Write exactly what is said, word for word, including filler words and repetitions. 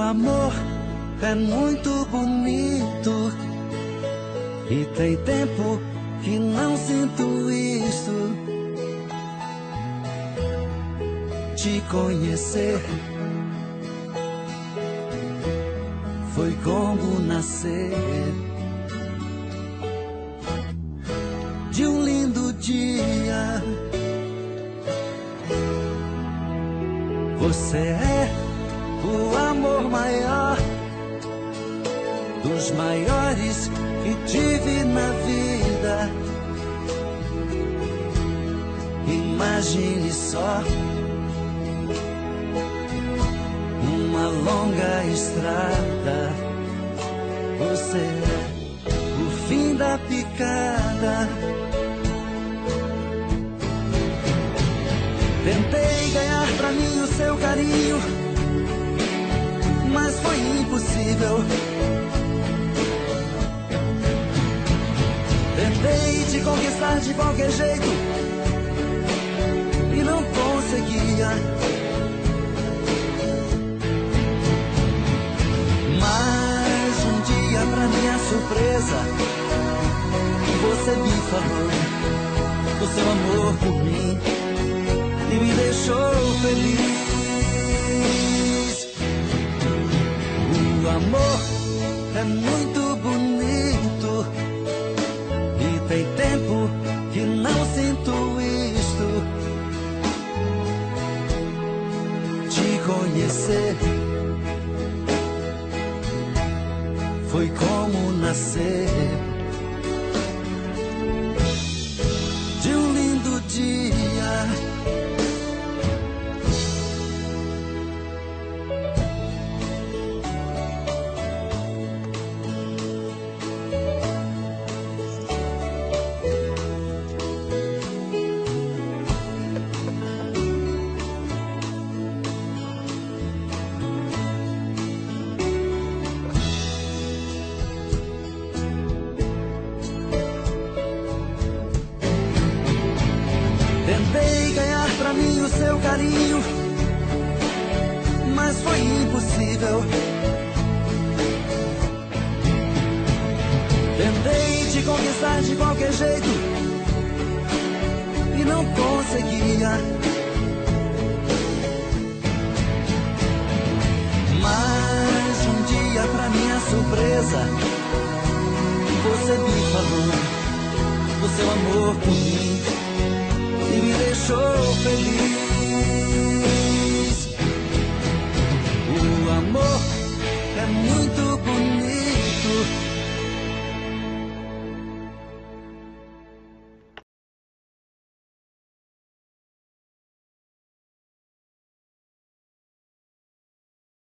amor é muito bonito e tem tempo que não sinto isso. Te conhecer foi como nascer de um lindo dia. Você é o amor maior dos maiores que tive na vida. Imagine só uma longa estrada. Você é o fim da picada. Tentei ganhar pra mim o seu carinho, mas foi impossível. Tentei te conquistar de qualquer jeito e não conseguia. Mas um dia, pra minha surpresa, você me falou do seu amor por mim e me deixou feliz. O amor é muito bonito e tem tempo que não sinto isto. Te conhecer foi como nascer de um lindo dia. Tentei ganhar pra mim o seu carinho, mas foi impossível. Tentei te conquistar de qualquer jeito e não conseguia. Mas um dia, pra minha surpresa, você me falou do seu amor por mim e me deixou feliz.